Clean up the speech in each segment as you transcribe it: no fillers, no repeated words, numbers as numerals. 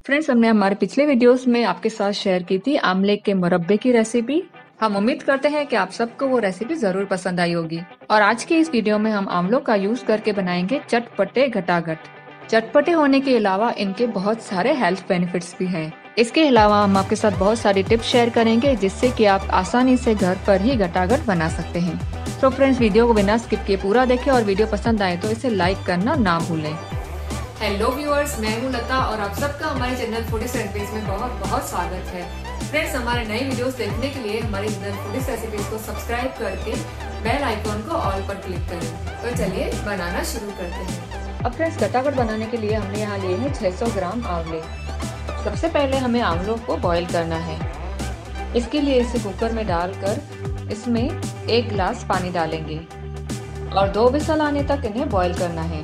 Friends, हमने हमारे पिछले वीडियोस में आपके साथ शेयर की थी आमले के मुरब्बे की रेसिपी। हम उम्मीद करते हैं कि आप सबको वो रेसिपी जरूर पसंद आई होगी। और आज की इस वीडियो में हम आमलों का यूज करके बनाएंगे चटपटे गटागट। चटपटे होने के अलावा इनके बहुत सारे हेल्थ बेनिफिट्स भी हैं। इसके अलावा हम आपके साथ बहुत सारी टिप्स शेयर करेंगे जिससे कि आप आसानी से घर पर ही गटागट बना सकते हैं। तो फ्रेंड्स, वीडियो को बिना स्किप किए पूरा देखें और वीडियो पसंद आए तो इसे लाइक करना ना भूलें। हेलो व्यूअर्स, मैं हूं लता और आप सबका हमारे चैनल फूडीज रेसिपीज में बहुत बहुत स्वागत है। फ्रेंड्स, हमारे नए वीडियोस देखने के लिए हमारे चैनल फूडीज रेसिपीज को सब्सक्राइब करके बेल आइकॉन को ऑल पर क्लिक करें। तो चलिए बनाना शुरू करते हैं। अब फ्रेंड्स, गटागट बनाने के लिए हमने यहाँ लिए हैं 600 ग्राम आंवले। सबसे पहले हमें आंवलों को बॉईल करना है। इसके लिए इसे कुकर में डालकर इसमें 1 गिलास पानी डालेंगे और 2 विसल आने तक इन्हें बॉईल करना है।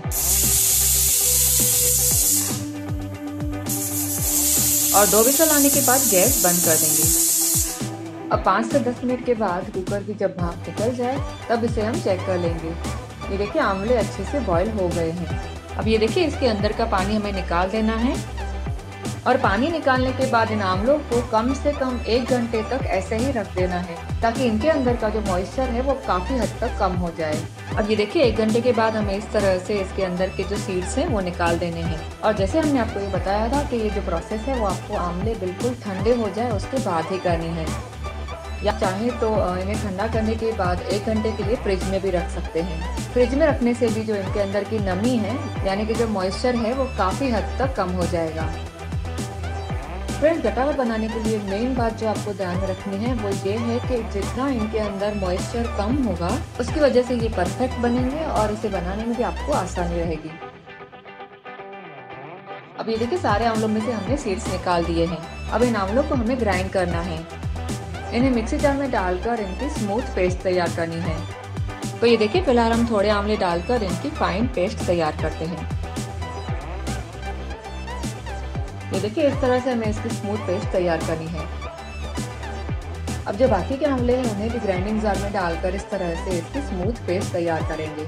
और 2 विसल आने के बाद गैस बंद कर देंगे। अब 5 से 10 मिनट के बाद कुकर की जब भाप निकल जाए तब इसे हम चेक कर लेंगे। ये देखिए, आंवले अच्छे से बॉईल हो गए हैं। अब ये देखिए, इसके अंदर का पानी हमें निकाल देना है। और पानी निकालने के बाद इन आंवलों को कम से कम 1 घंटे तक ऐसे ही रख देना है ताकि इनके अंदर का जो मॉइस्चर है वो काफी हद तक कम हो जाए। अब ये देखिए, 1 घंटे के बाद हमें इस तरह से इसके अंदर के जो सीड्स हैं वो निकाल देने हैं। और जैसे हमने आपको ये बताया था कि ये जो प्रोसेस है वो आपको आंवले बिल्कुल ठंडे हो जाए उसके बाद ही करनी है, या चाहे तो इन्हें ठंडा करने के बाद 1 घंटे के लिए फ्रिज में भी रख सकते हैं। फ्रिज में रखने से भी जो इनके अंदर की नमी है यानी कि जो मॉइस्चर है वो काफी हद तक कम हो जाएगा। फ्रेंड्स, गटागट बनाने के लिए मेन बात जो आपको ध्यान में रखनी है वो ये है कि जितना इनके अंदर मॉइस्चर कम होगा उसकी वजह से ये परफेक्ट बनेंगे और इसे बनाने में भी आपको आसानी रहेगी। अब ये देखिए, सारे आंवलों में से हमने सीड्स निकाल दिए हैं। अब इन आंवलों को हमें ग्राइंड करना है। इन्हें मिक्सी जार में डालकर इनकी स्मूथ पेस्ट तैयार करनी है। तो ये देखिए, फिलहाल हम थोड़े आंवले डालकर इनकी फाइन पेस्ट तैयार करते हैं। ये देखिए, इस तरह से हमें इसकी स्मूथ पेस्ट तैयार करनी है। अब जो बाकी के आंवले हैं उन्हें भी ग्राइंडिंग जार में डालकर इस तरह से इसकी स्मूथ पेस्ट तैयार करेंगे।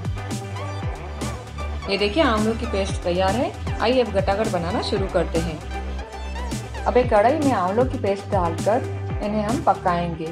ये देखिए, आंवलों की पेस्ट तैयार है। आइए अब गटागट बनाना शुरू करते हैं। अब एक कढ़ाई में आंवलों की पेस्ट डालकर इन्हें हम पकाएंगे।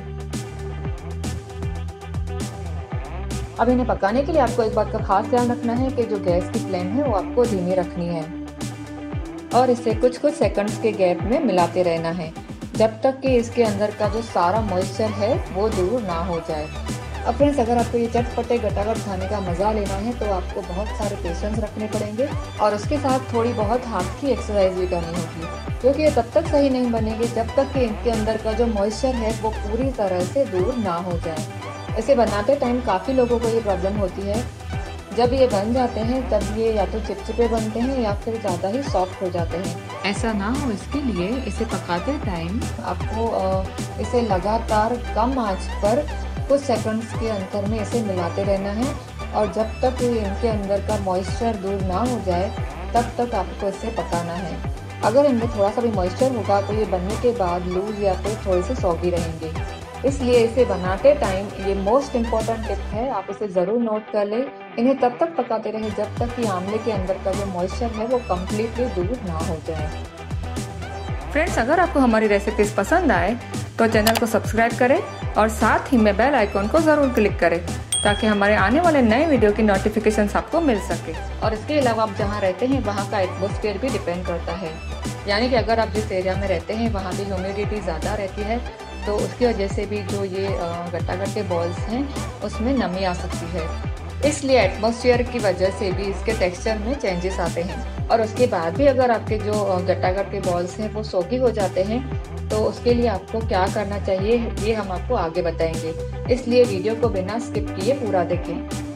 अब इन्हें पकाने के लिए आपको एक बात का खास ध्यान रखना है कि जो गैस की फ्लेम है वो आपको धीमी रखनी है और इसे कुछ सेकंड्स के गैप में मिलाते रहना है जब तक कि इसके अंदर का जो सारा मॉइस्चर है वो दूर ना हो जाए। अब फ्रेंड्स, अगर आपको ये चटपटे गटागट खाने का मजा लेना है तो आपको बहुत सारे पेशेंस रखने पड़ेंगे और उसके साथ थोड़ी बहुत हाथ की एक्सरसाइज भी करनी होगी, क्योंकि ये तब तक सही नहीं बनेगी जब तक कि इनके अंदर का जो मॉइस्चर है वो पूरी तरह से दूर ना हो जाए। इसे बनाते टाइम काफ़ी लोगों को ये प्रॉब्लम होती है। जब ये बन जाते हैं तब ये या तो चिपचिपे बनते हैं या फिर ज़्यादा ही सॉफ्ट हो जाते हैं। ऐसा ना हो इसके लिए इसे पकाते टाइम आपको इसे लगातार कम आंच पर कुछ सेकंड्स के अंतर में इसे मिलाते रहना है और जब तक इनके अंदर का मॉइस्चर दूर ना हो जाए तब तक आपको इसे पकाना है। अगर इनमें थोड़ा सा भी मॉइस्चर होगा तो ये बनने के बाद लूज या फिर थोड़े से सॉगी रहेंगे। इसलिए इसे बनाते टाइम ये मोस्ट इम्पॉर्टेंट टिप है, आप इसे ज़रूर नोट कर लें। इन्हें तब तक पकाते रहें जब तक कि आंवले के अंदर का जो मॉइस्चर है वो कम्प्लीटली दूर ना हो जाए। फ्रेंड्स, अगर आपको हमारी रेसिपीज पसंद आए तो चैनल को सब्सक्राइब करें और साथ ही में बेल आइकॉन को ज़रूर क्लिक करें ताकि हमारे आने वाले नए वीडियो की नोटिफिकेशन आपको मिल सके। और इसके अलावा आप जहाँ रहते हैं वहाँ का एटमॉस्फेयर भी डिपेंड करता है, यानी कि अगर आप जिस एरिया में रहते हैं वहाँ भी ह्यूमिडिटी ज़्यादा रहती है तो उसकी वजह से भी जो ये गटागट के बॉल्स हैं उसमें नमी आ सकती है। इसलिए एटमॉस्फेयर की वजह से भी इसके टेक्सचर में चेंजेस आते हैं। और उसके बाद भी अगर आपके जो गटागट के बॉल्स हैं वो सॉगी हो जाते हैं तो उसके लिए आपको क्या करना चाहिए ये हम आपको आगे बताएंगे, इसलिए वीडियो को बिना स्किप किए पूरा देखें।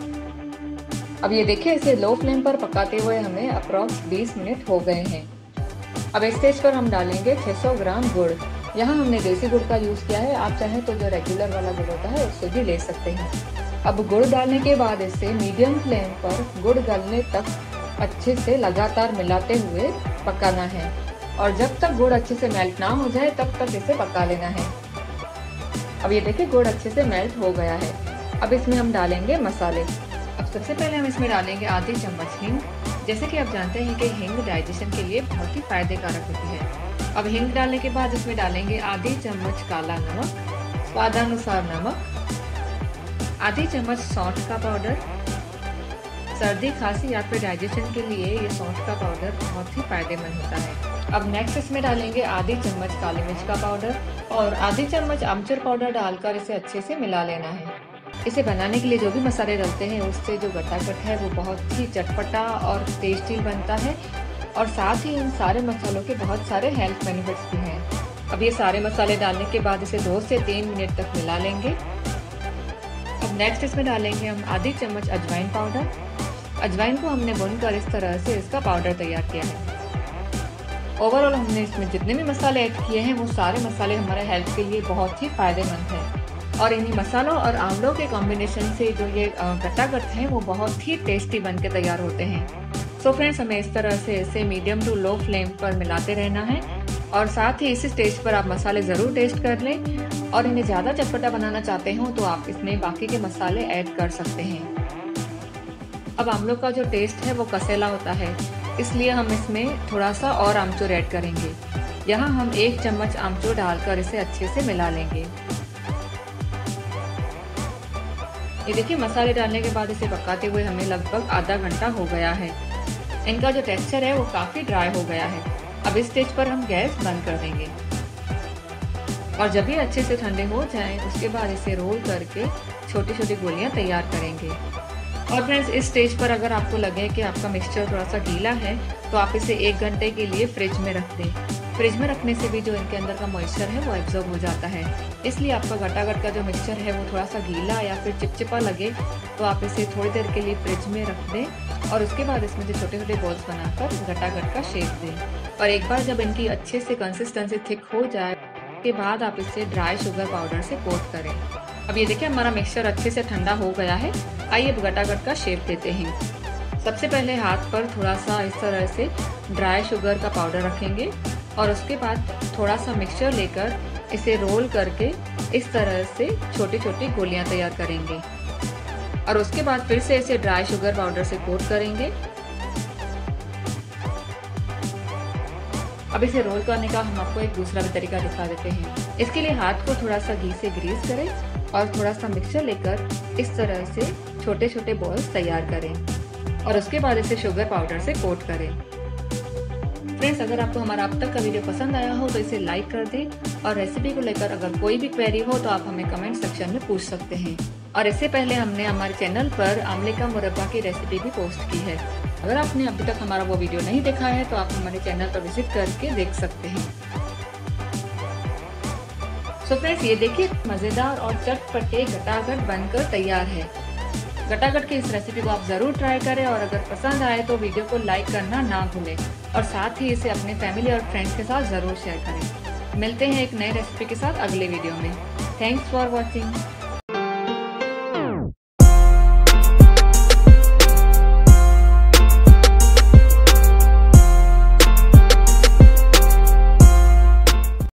अब ये देखिए, इसे लो फ्लेम पर पकाते हुए हमें अप्रॉक्स 20 मिनट हो गए हैं। अब इस स्टेज पर हम डालेंगे 600 ग्राम गुड़। यहाँ हमने देसी गुड़ का यूज़ किया है, आप चाहें तो जो रेगुलर वाला गुड़ होता है उससे भी ले सकते हैं। अब गुड़ डालने के बाद इसे मीडियम फ्लेम पर गुड़ गलने तक अच्छे से लगातार मिलाते हुए पकाना है और जब तक गुड़ अच्छे से मेल्ट ना हो जाए तब तक इसे पका लेना है। अब ये देखिए, गुड़ अच्छे से मेल्ट हो गया है। अब इसमें हम डालेंगे मसाले। अब सबसे पहले हम इसमें डालेंगे आधी चम्मच हींग, जैसे कि आप जानते हैं कि हींग डाइजेशन के लिए बहुत ही फायदेकारक होती है। अब हींग डालने के बाद इसमें डालेंगे आधी चम्मच काला नमक, स्वादानुसार नमक, आधी चम्मच सौंठ का पाउडर। सर्दी खांसी या फिर डाइजेशन के लिए ये सौंठ का पाउडर बहुत ही फायदेमंद होता है। अब नेक्स्ट इसमें डालेंगे आधी चम्मच काली मिर्च का पाउडर और आधी चम्मच आमचूर पाउडर डालकर इसे अच्छे से मिला लेना है। इसे बनाने के लिए जो भी मसाले डलते हैं उससे जो गट्टागट है वो बहुत ही चटपटा और टेस्टी बनता है और साथ ही इन सारे मसालों के बहुत सारे हेल्थ बेनिफिट्स भी हैं। अब ये सारे मसाले डालने के बाद इसे 2 से 3 मिनट तक मिला लेंगे। अब नेक्स्ट इसमें डालेंगे हम आधी चम्मच अजवाइन पाउडर। अजवाइन को हमने भूनकर इस तरह से इसका पाउडर तैयार किया है। ओवरऑल हमने इसमें जितने भी मसाले ऐड किए हैं वो सारे मसाले हमारे हेल्थ के लिए बहुत ही फायदेमंद हैं और इन्हीं मसालों और आंवलों के कॉम्बिनेशन से जो ये गट्टागट हैं वो बहुत ही टेस्टी बन के तैयार होते हैं। सो फ्रेंड्स, हमें इस तरह से इसे मीडियम टू लो फ्लेम पर मिलाते रहना है और साथ ही इसी स्टेज पर आप मसाले ज़रूर टेस्ट कर लें और इन्हें ज़्यादा चटपटा बनाना चाहते हो तो आप इसमें बाकी के मसाले ऐड कर सकते हैं। अब आमलों का जो टेस्ट है वो कसेला होता है, इसलिए हम इसमें थोड़ा सा और आमचूर ऐड करेंगे। यहाँ हम 1 चम्मच आमचूर डालकर इसे अच्छे से मिला लेंगे। ये देखिए, मसाले डालने के बाद इसे पकाते हुए हमें लगभग आधा घंटा हो गया है। इनका जो टेक्सचर है वो काफ़ी ड्राई हो गया है। अब इस स्टेज पर हम गैस बंद कर देंगे और जब ये अच्छे से ठंडे हो जाएं उसके बाद इसे रोल करके छोटी छोटी गोलियां तैयार करेंगे। और फ्रेंड्स, इस स्टेज पर अगर आपको लगे कि आपका मिक्सचर थोड़ा सा गीला है तो आप इसे 1 घंटे के लिए फ्रिज में रख दें। फ्रिज में रखने से भी जो इनके अंदर का मॉइस्चर है वो एब्जॉर्ब हो जाता है, इसलिए आपका गट्टागट का जो मिक्सचर है वो थोड़ा सा गीला या फिर चिपचिपा लगे तो आप इसे थोड़ी देर के लिए फ्रिज में रख दें और उसके बाद इसमें जो छोटे छोटे बॉल्स बनाकर गट्टागट का शेप दें। और एक बार जब इनकी अच्छे से कंसिस्टेंसी थिक हो जाए के बाद आप इसे ड्राई शुगर पाउडर से कोट करें। अब ये देखिए, हमारा मिक्सचर अच्छे से ठंडा हो गया है। आइए अब गट्टागट का शेप देते हैं। सबसे पहले हाथ पर थोड़ा सा इस तरह से ड्राई शुगर का पाउडर रखेंगे और उसके बाद थोड़ा सा मिक्सचर लेकर इसे रोल करके इस तरह से छोटी छोटी गोलियां तैयार करेंगे और उसके बाद फिर से इसे ड्राई शुगर पाउडर से कोट करेंगे। अब इसे रोल करने का हम आपको एक दूसरा भी तरीका दिखा देते हैं। इसके लिए हाथ को थोड़ा सा घी से ग्रीस करें और थोड़ा सा मिक्सचर लेकर इस तरह से छोटे छोटे बॉल्स तैयार करें और उसके बाद इसे शुगर पाउडर से कोट करें। फ्रेंड्स, अगर आपको हमारा अब तक का वीडियो पसंद आया हो तो इसे लाइक कर दें और रेसिपी को लेकर अगर कोई भी क्वेरी हो तो आप हमें कमेंट सेक्शन में पूछ सकते हैं। और इससे पहले हमने हमारे चैनल पर आंवले का मुरब्बा की रेसिपी भी पोस्ट की है। अगर आपने अभी तक हमारा वो वीडियो नहीं देखा है तो आप हमारे चैनल पर विजिट करके देख सकते हैं। सो फ्रेंड्स, ये देखिए, मज़ेदार और चटपटे गट्टागट बनकर तैयार है। गट्टागट की इस रेसिपी को आप ज़रूर ट्राई करें और अगर पसंद आए तो वीडियो को लाइक करना ना भूलें और साथ ही इसे अपने फैमिली और फ्रेंड्स के साथ ज़रूर शेयर करें। मिलते हैं एक नई रेसिपी के साथ अगले वीडियो में। Thanks for watching.